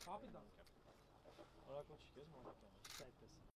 Rapidão. Olha lá quantos quilos, mano. 7 assim.